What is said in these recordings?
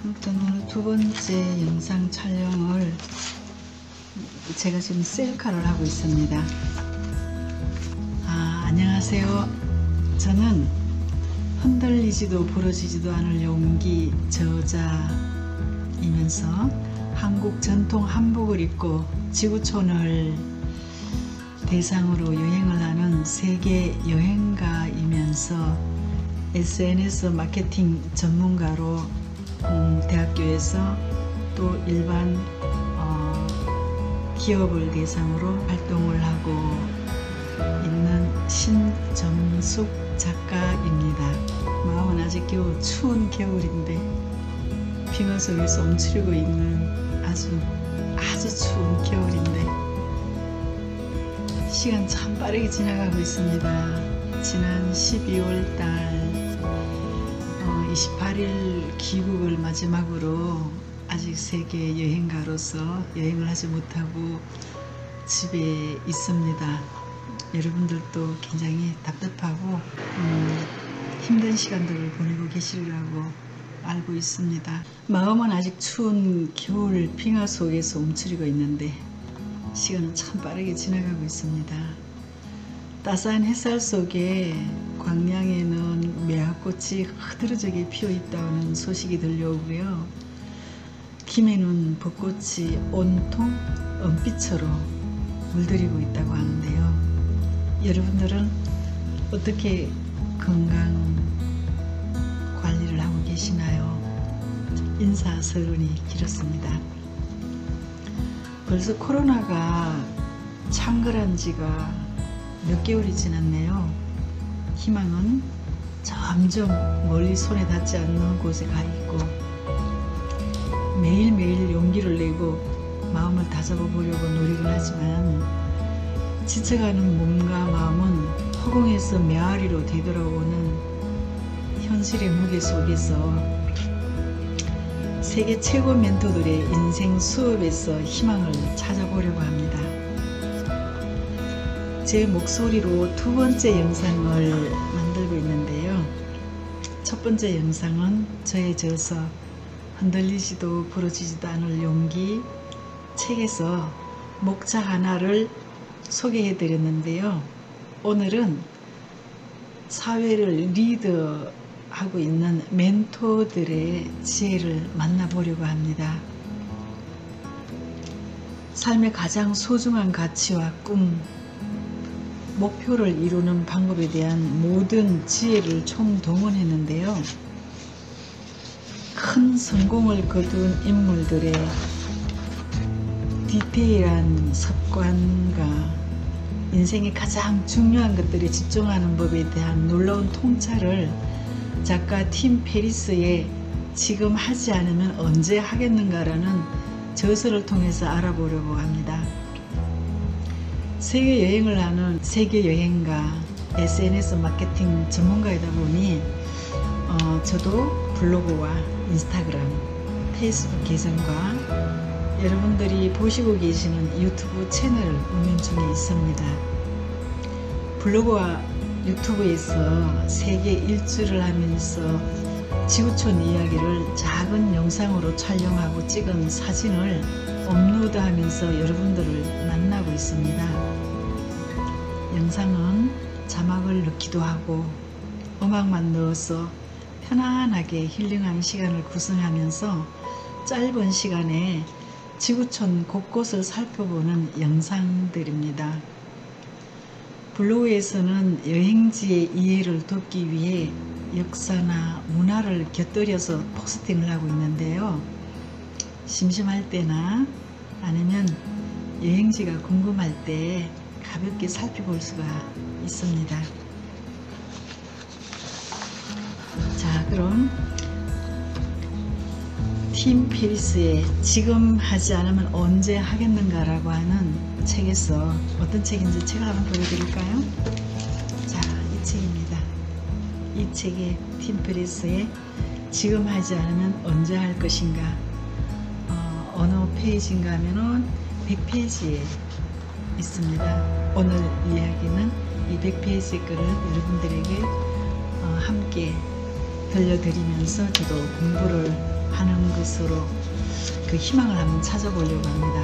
아무튼 오늘 두 번째 영상 촬영을 제가 지금 셀카를 하고 있습니다. 안녕하세요. 저는 흔들리지도 부러지지도 않을 용기 저자이면서 한국 전통 한복을 입고 지구촌을 대상으로 여행을 하는 세계 여행가이면서 SNS 마케팅 전문가로 대학교에서 또 일반 기업을 대상으로 활동을 하고 있는 신정숙 작가입니다. 마음은 아직 추운 겨울인데 빙하 속에서 움츠리고 있는 아주 추운 겨울인데 시간 참 빠르게 지나가고 있습니다. 지난 12월 달 28일 귀국을 마지막으로 아직 세계 여행가로서 여행을 하지 못하고 집에 있습니다. 여러분들도 굉장히 답답하고 힘든 시간들을 보내고 계시리라고 알고 있습니다. 마음은 아직 추운 겨울 빙하 속에서 움츠리고 있는데 시간은 참 빠르게 지나가고 있습니다. 따스한 햇살 속에 광양에는 매화꽃이 흐드러지게 피어 있다는 소식이 들려오고요. 김해는 벚꽃이 온통 은빛으로 물들이고 있다고 하는데요. 여러분들은 어떻게 건강 관리를 하고 계시나요? 인사서론이 길었습니다. 벌써 코로나가 창궐한 지가 몇 개월이 지났네요. 희망은 점점 멀리 손에 닿지 않는 곳에 가 있고 매일매일 용기를 내고 마음을 다잡아 보려고 노력을 하지만 지쳐가는 몸과 마음은 허공에서 메아리로 되돌아오는 현실의 무게 속에서 세계 최고 멘토들의 인생 수업에서 희망을 찾아보려고 합니다. 제 목소리로 두 번째 영상을 만들고 있는데요. 첫 번째 영상은 저의 저서 흔들리지도 부러지지도 않을 용기 책에서 목차 하나를 소개해 드렸는데요. 오늘은 사회를 리드하고 있는 멘토들의 지혜를 만나보려고 합니다. 삶의 가장 소중한 가치와 꿈, 목표를 이루는 방법에 대한 모든 지혜를 총동원했는데요. 큰 성공을 거둔 인물들의 디테일한 습관과 인생의 가장 중요한 것들에 집중하는 법에 대한 놀라운 통찰을 작가 팀 페리스의 지금 하지 않으면 언제 하겠는가라는 저서를 통해서 알아보려고 합니다. 세계 여행을 하는 세계 여행가, SNS 마케팅 전문가이다 보니 저도 블로그와 인스타그램, 페이스북 계정과 여러분들이 보시고 계시는 유튜브 채널을 운영 중에 있습니다. 블로그와 유튜브에서 세계 일주를 하면서 지구촌 이야기를 작은 영상으로 촬영하고 찍은 사진을 업로드하면서 여러분들을 만나고 있습니다. 영상은 자막을 넣기도 하고 음악만 넣어서 편안하게 힐링하는 시간을 구성하면서 짧은 시간에 지구촌 곳곳을 살펴보는 영상들입니다. 블로그에서는 여행지의 이해를 돕기 위해 역사나 문화를 곁들여서 포스팅을 하고 있는데요. 심심할 때나 아니면 여행지가 궁금할 때 가볍게 살펴볼 수가 있습니다. 자, 그럼 팀 페리스의 지금 하지 않으면 언제 하겠는가 라고 하는 책에서 어떤 책인지 책을 한번 보여드릴까요? 자, 이 책입니다. 이 책에 팀 페리스의 지금 하지 않으면 언제 할 것인가, 어느 페이지인가 하면은 100페이지에 있습니다. 오늘 이야기는 이 100페이지 글을 여러분들에게 함께 들려드리면서 저도 공부를 하는 것으로 그 희망을 한번 찾아보려고 합니다.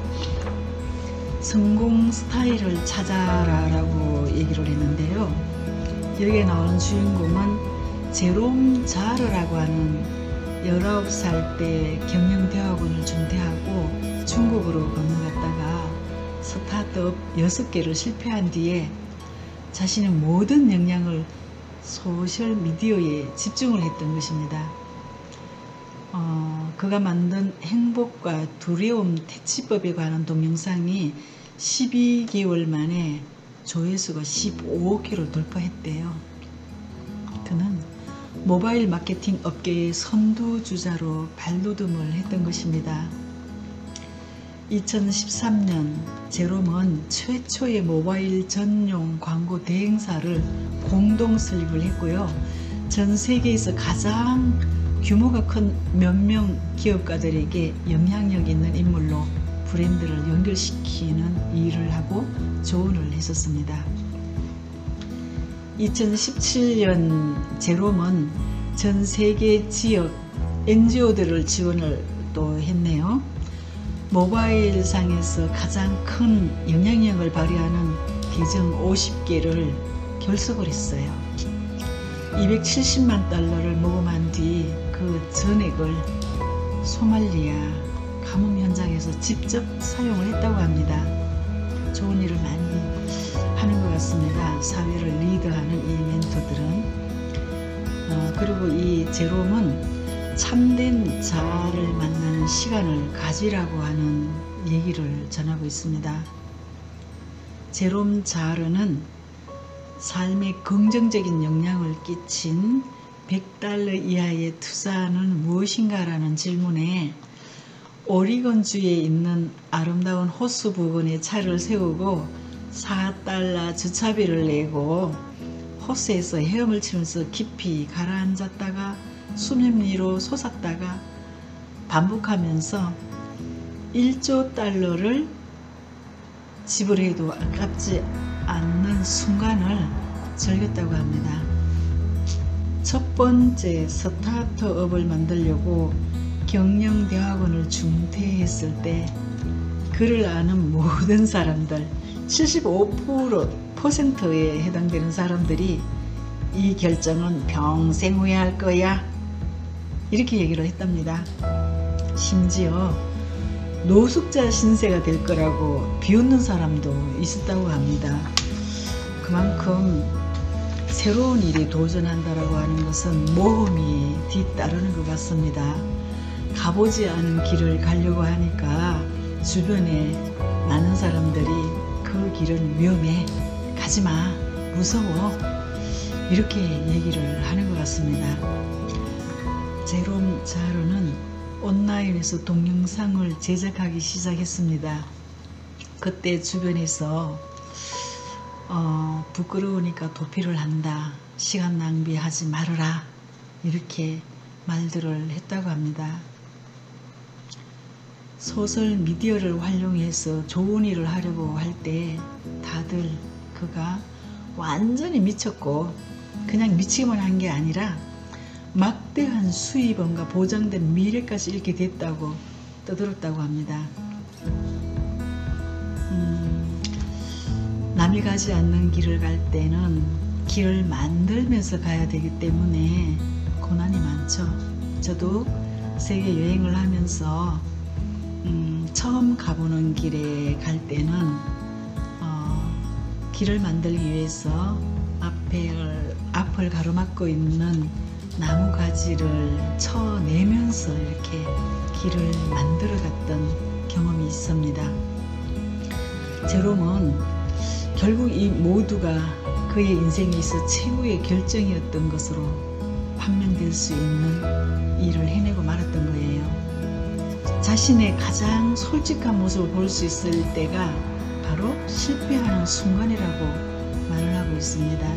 성공 스타일을 찾아라 라고 얘기를 했는데요. 여기에 나오는 주인공은 제롬 자르라고 하는 19살 때 경영대학원을 중퇴하고 중국으로 건너갔다가 스타트업 6개를 실패한 뒤에 자신의 모든 역량을 소셜미디어에 집중을 했던 것입니다. 그가 만든 행복과 두려움 퇴치법에 관한 동영상이 12개월 만에 조회수가 15억회를 돌파했대요. 그는 모바일 마케팅 업계의 선두주자로 발돋움을 했던 것입니다. 2013년 제롬은 최초의 모바일 전용 광고 대행사를 공동 설립을 했고요. 전 세계에서 가장 규모가 큰 몇 명 기업가들에게 영향력 있는 인물로 브랜드를 연결시키는 일을 하고 조언을 했었습니다. 2017년 제롬은 전 세계 지역 NGO들을 지원을 또 했네요. 모바일 상에서 가장 큰 영향력을 발휘하는 계정 50개를 결석을 했어요. 270만 달러를 모금한 뒤 그 전액을 소말리아 가뭄 현장에서 직접 사용을 했다고 합니다. 좋은 일을 많이 하는 것 같습니다. 사회를 리드하는 이 멘토들은. 그리고 이 제롬은 참된 자아를 만나는 시간을 가지라고 하는 얘기를 전하고 있습니다. 제롬 자르는 삶에 긍정적인 영향을 끼친 $100 이하의 투자는 무엇인가 라는 질문에 오리건주에 있는 아름다운 호수 부근에 차를 세우고 $4 주차비를 내고 호수에서 헤엄을 치면서 깊이 가라앉았다가 수면 위로 솟았다가 반복하면서 1조 달러를 지불해도 아깝지 않는 순간을 즐겼다고 합니다. 첫 번째 스타트업을 만들려고 경영대학원을 중퇴했을 때 그를 아는 모든 사람들 75%에 해당되는 사람들이 이 결정은 평생 후회할 거야 이렇게 얘기를 했답니다. 심지어 노숙자 신세가 될 거라고 비웃는 사람도 있었다고 합니다. 그만큼 새로운 일에 도전한다라고 하는 것은 모험이 뒤따르는 것 같습니다. 가보지 않은 길을 가려고 하니까 주변에 많은 사람들이 그 길은 위험해, 가지마, 무서워 이렇게 얘기를 하는 것 같습니다. 제롬 자르는 온라인에서 동영상을 제작하기 시작했습니다. 그때 주변에서 부끄러우니까 도피를 한다, 시간 낭비하지 말아라 이렇게 말들을 했다고 합니다. 소셜미디어를 활용해서 좋은 일을 하려고 할 때 다들 그가 완전히 미쳤고 그냥 미치기만 한 게 아니라 막대한 수입원과 보장된 미래까지 잃게 됐다고 떠들었다고 합니다. 남이 가지 않는 길을 갈 때는 길을 만들면서 가야 되기 때문에 고난이 많죠. 저도 세계 여행을 하면서 처음 가보는 길에 갈 때는 길을 만들기 위해서 앞을 가로막고 있는 나무 가지를 쳐내면서 이렇게 길을 만들어 갔던 경험이 있습니다. 제롬은 결국 이 모두가 그의 인생에 있어 최고의 결정이었던 것으로 판명될 수 있는 일을 해내고 말았던 거예요. 자신의 가장 솔직한 모습을 볼 수 있을 때가 바로 실패하는 순간이라고 말을 하고 있습니다.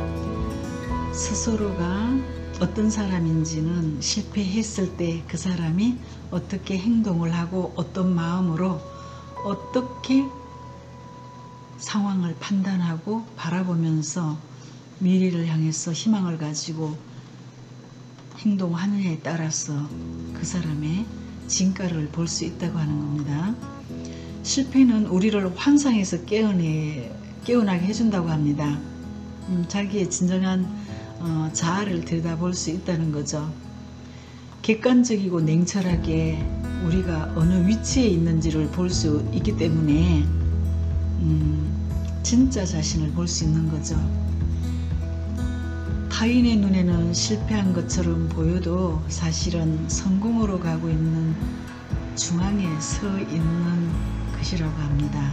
스스로가 어떤 사람인지는 실패했을 때 그 사람이 어떻게 행동을 하고 어떤 마음으로 어떻게 상황을 판단하고 바라보면서 미래를 향해서 희망을 가지고 행동하느냐에 따라서 그 사람의 진가를 볼 수 있다고 하는 겁니다. 실패는 우리를 환상에서 깨어나게 해준다고 합니다. 자기의 진정한 자아를 들여다볼 수 있다는 거죠. 객관적이고 냉철하게 우리가 어느 위치에 있는지를 볼 수 있기 때문에 진짜 자신을 볼 수 있는 거죠. 타인의 눈에는 실패한 것처럼 보여도 사실은 성공으로 가고 있는 중앙에 서 있는 것이라고 합니다.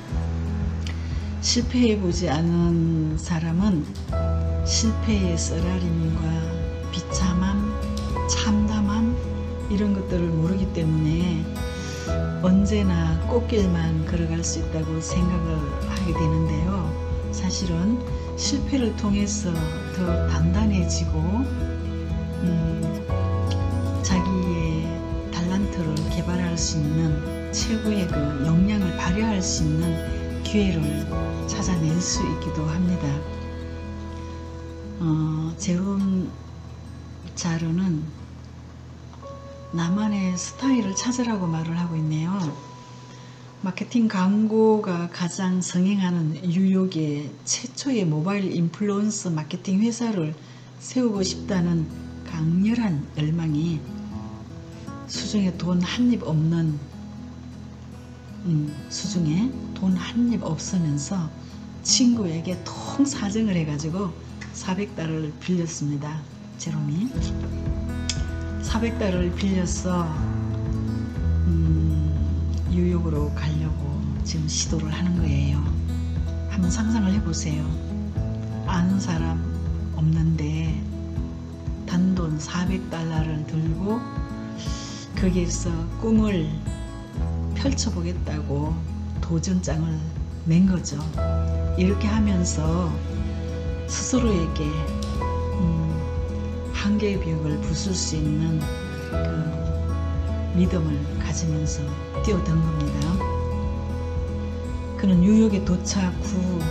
실패해보지 않은 사람은 실패의 쓰라림과 비참함, 참담함 이런 것들을 모르기 때문에 언제나 꽃길만 걸어갈 수 있다고 생각을 하게 되는데요. 사실은 실패를 통해서 더 단단해지고 자기의 달란트를 개발할 수 있는 최고의 그 역량을 발휘할 수 있는 기회를 찾아낼 수 있기도 합니다. 제롬 자로는 나만의 스타일을 찾으라고 말을 하고 있네요. 마케팅 광고가 가장 성행하는 뉴욕의 최초의 모바일 인플루언서 마케팅 회사를 세우고 싶다는 강렬한 열망이 수중에 돈 한 입 없는 수중에 돈 한 입 없으면서 친구에게 통 사정을 해가지고 $400을 빌렸습니다. 제롬이 $400을 빌려서 뉴욕으로 가려고 지금 시도를 하는 거예요. 한번 상상을 해보세요. 아는 사람 없는데 단돈 $400를 들고 거기에서 꿈을 펼쳐보겠다고 도전장을 낸 거죠. 이렇게 하면서 스스로에게 한계의 벽을 부술 수 있는 그 믿음을 가지면서 뛰어든 겁니다. 그는 뉴욕에 도착 후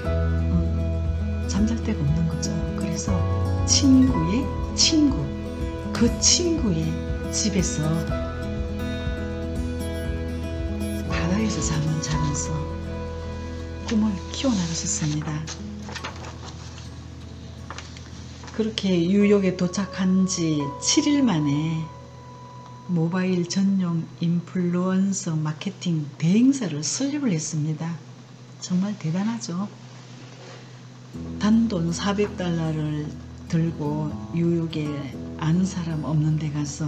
잠잘 데가 없는 거죠. 그래서 친구의 친구, 그 친구의 집에서 바다에서 잠을 자면서 꿈을 키워나가셨습니다. 그렇게 뉴욕에 도착한 지 7일 만에 모바일 전용 인플루언서 마케팅 대행사를 설립을 했습니다. 정말 대단하죠. 단돈 $400를 들고 뉴욕에 아는 사람 없는 데 가서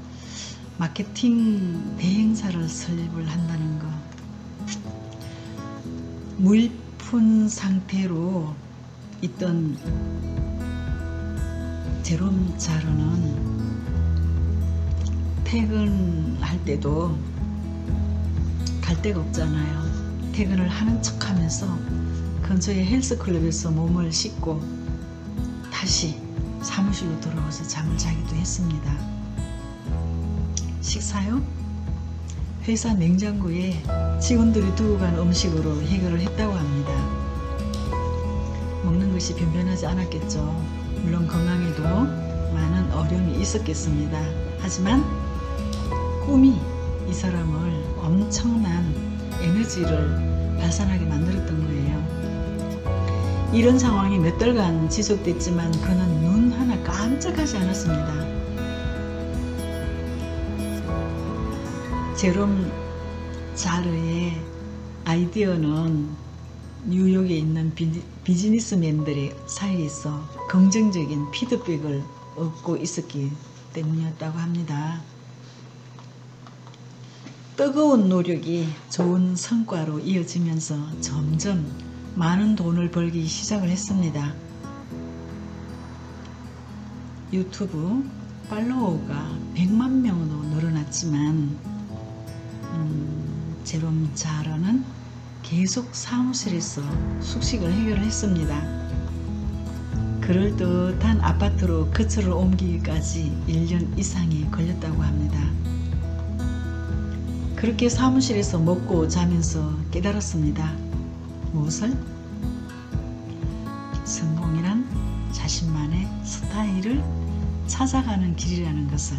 마케팅 대행사를 설립을 한다는 거. 무일푼 상태로 있던 제롬 자로는 퇴근할 때도 갈 데가 없잖아요. 퇴근을 하는 척 하면서 근처의 헬스클럽에서 몸을 씻고 다시 사무실로 돌아와서 잠을 자기도 했습니다. 식사요? 회사 냉장고에 직원들이 두고 간 음식으로 해결을 했다고 합니다. 먹는 것이 변변하지 않았겠죠. 물론 건강에도 많은 어려움이 있었겠습니다. 하지만 꿈이 이 사람을 엄청난 에너지를 발산하게 만들었던 거예요. 이런 상황이 몇 달간 지속됐지만 그는 눈 하나 깜짝하지 않았습니다. 제롬 자르의 아이디어는 뉴욕에 있는 비즈니스맨들의 사이에서 긍정적인 피드백을 얻고 있었기 때문이었다고 합니다. 뜨거운 노력이 좋은 성과로 이어지면서 점점 많은 돈을 벌기 시작을 했습니다. 유튜브 팔로워가 100만 명으로 늘어났지만 제롬 자러는 계속 사무실에서 숙식을 해결했습니다. 그럴듯한 아파트로 거처를 옮기기까지 1년 이상이 걸렸다고 합니다. 그렇게 사무실에서 먹고 자면서 깨달았습니다. 무엇을? 성공이란 자신만의 스타일을 찾아가는 길이라는 것을,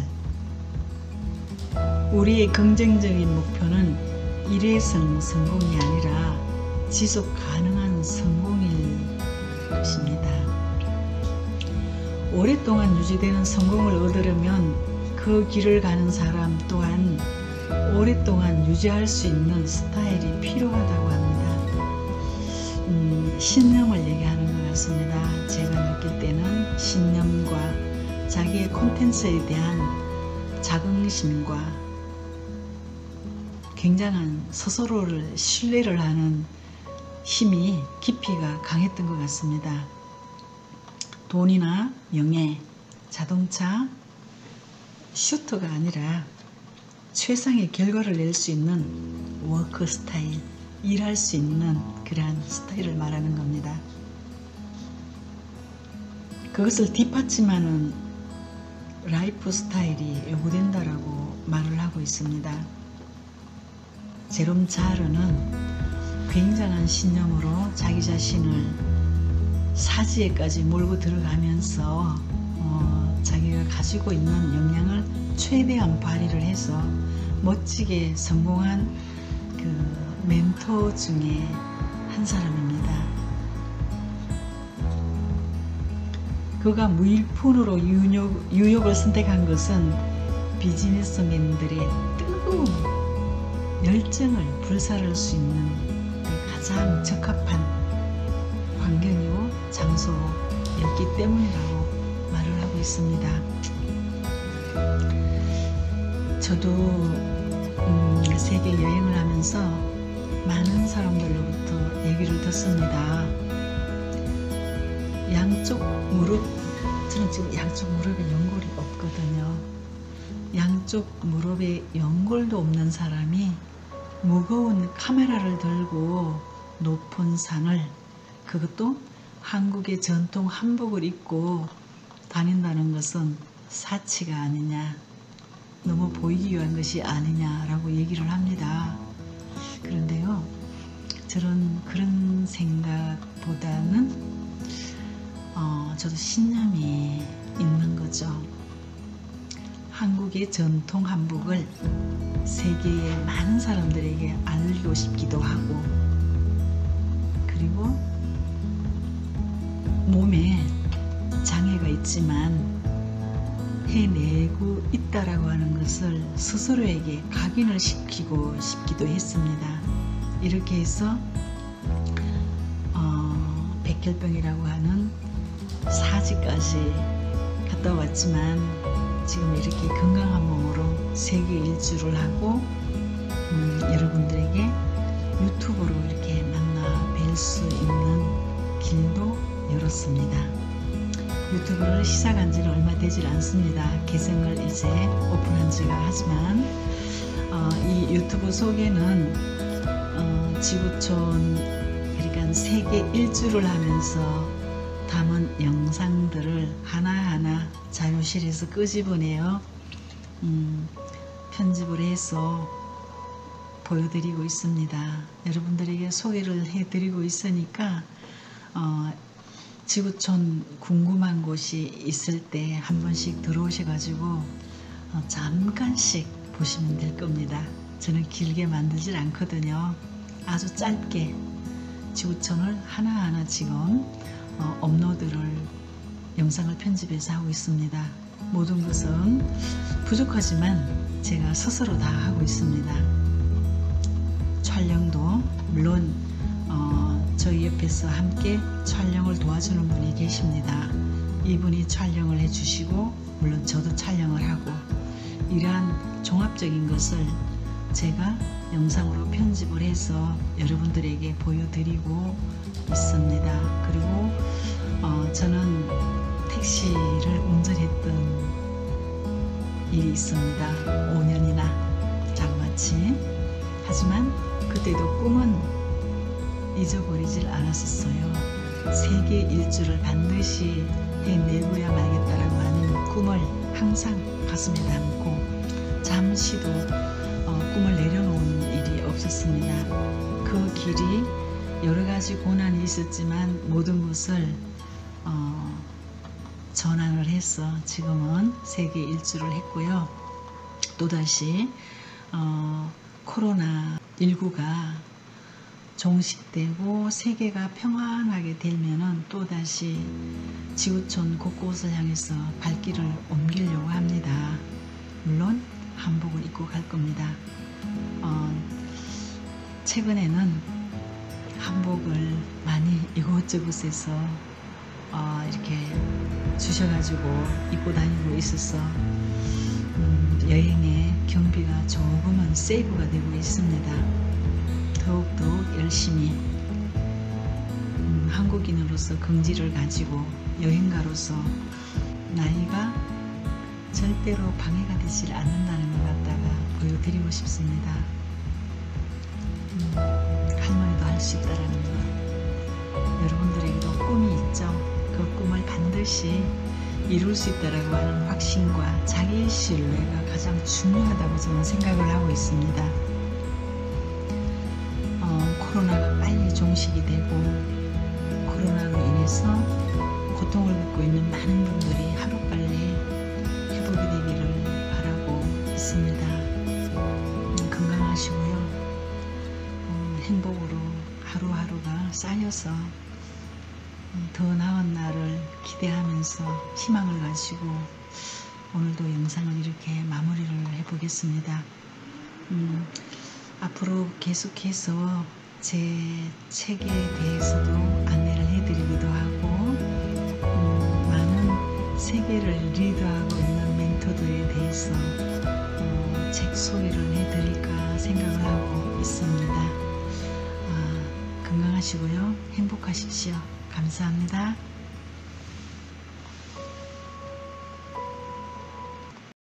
우리의 긍정적인 목표는 일회성 성공이 아니라 지속 가능한 성공일 것입니다. 오랫동안 유지되는 성공을 얻으려면 그 길을 가는 사람 또한 오랫동안 유지할 수 있는 스타일이 필요하다고 합니다. 신념을 얘기하는 것 같습니다. 제가 느낄 때는 신념과 자기의 콘텐츠에 대한 자긍심과 굉장한 스스로를 신뢰를 하는 힘이 깊이가 강했던 것 같습니다. 돈이나 명예, 자동차, 슈터가 아니라 최상의 결과를 낼 수 있는 워크 스타일, 일할 수 있는 그러한 스타일을 말하는 겁니다. 그것을 뒷받침하는 라이프 스타일이 요구된다라고 말을 하고 있습니다. 제롬 자르는 굉장한 신념으로 자기 자신을 사지에까지 몰고 들어가면서 자기가 가지고 있는 역량을 최대한 발휘를 해서 멋지게 성공한 그 멘토 중에 한 사람입니다. 그가 무일푼으로 유욕을 선택한 것은 비즈니스맨들의 뜨거운 열정을 불살를 수 있는 가장 적합한 환경이고 장소였기 때문이라고 말을 하고 있습니다. 저도 세계 여행을 하면서 많은 사람들로부터 얘기를 듣습니다. 양쪽 무릎, 저는 지금 양쪽 무릎에 연골이 없거든요. 양쪽 무릎에 연골도 없는 사람이 무거운 카메라를 들고 높은 산을, 그것도 한국의 전통 한복을 입고 다닌다는 것은 사치가 아니냐, 너무 보이기 위한 것이 아니냐라고 얘기를 합니다. 그런데요, 저는 그런 생각보다는 저도 신념이 있는 거죠. 한국의 전통 한복을 세계의 많은 사람들에게 알리고 싶기도 하고, 그리고 몸에 장애가 있지만 해내고 있다라고 하는 것을 스스로에게 각인을 시키고 싶기도 했습니다. 이렇게 해서 백혈병이라고 하는 사지까지 갔다 왔지만 지금 이렇게 건강한 몸으로 세계 일주를 하고 여러분들에게 유튜브로 이렇게 만나 뵐 수 있는 길도 열었습니다. 유튜브를 시작한 지는 얼마 되질 않습니다. 계정을 이제 오픈한 지가. 하지만 이 유튜브 속에는 지구촌, 그러니까 세계 일주를 하면서 담은 영상들을 하나하나 자료실에서 끄집어내어 편집을 해서 보여드리고 있습니다. 여러분들에게 소개를 해드리고 있으니까 지구촌 궁금한 곳이 있을 때 한 번씩 들어오셔가지고 잠깐씩 보시면 될 겁니다. 저는 길게 만들질 않거든요. 아주 짧게 지구촌을 하나하나 지금 업로드를, 영상을 편집해서 하고 있습니다. 모든 것은 부족하지만 제가 스스로 다 하고 있습니다. 촬영도 물론 저희 옆에서 함께 촬영을 도와주는 분이 계십니다. 이분이 촬영을 해주시고 물론 저도 촬영을 하고, 이러한 종합적인 것을 제가 영상으로 편집을 해서 여러분들에게 보여드리고 있습니다. 그리고 저는 택시를 운전했던 일이 있습니다. 5년이나 자그마치. 하지만 그때도 꿈은 잊어버리질 않았었어요. 세계 일주를 반드시 해내고야 말겠다라고 하는 꿈을 항상 가슴에 담고 잠시도 꿈을 내려놓은 일이 없었습니다. 그 길이 여러 가지 고난이 있었지만 모든 것을 전환을 해서 지금은 세계 일주를 했고요. 또다시 코로나19가 종식되고 세계가 평안하게 되면은 또다시 지구촌 곳곳을 향해서 발길을 옮기려고 합니다. 물론 한복을 입고 갈 겁니다. 최근에는 한복을 많이 이곳저곳에서 이렇게 주셔가지고 입고 다니고 있어서 여행의 경비가 조금은 세이브가 되고 있습니다. 더욱더욱 열심히 한국인으로서 긍지를 가지고 여행가로서 나이가 절대로 방해가 되지 않는다는 것 갖다가 보여드리고 싶습니다. 할머니도 할 수 있다는 것, 여러분들에게도 꿈이 있죠. 그 꿈을 반드시 이룰 수 있다는 확신과 자기 신뢰가 가장 중요하다고 저는 생각을 하고 있습니다. 코로나가 빨리 종식이 되고 코로나로 인해서 고통을 겪고 있는 많은 분들이 하루빨리 회복이 되기를 바라고 있습니다. 건강하시고요. 행복으로 하루하루가 쌓여서 더 나은 날을 기대하면서 희망을 가지고 오늘도 영상을 이렇게 마무리를 해보겠습니다. 앞으로 계속해서 제 책에 대해서도 안내를 해드리기도 하고 많은 세계를 리드하고 있는 멘토들에 대해서 책 소개를 해드릴까 생각을 하고 있습니다. 건강하시고요. 행복하십시오. 감사합니다.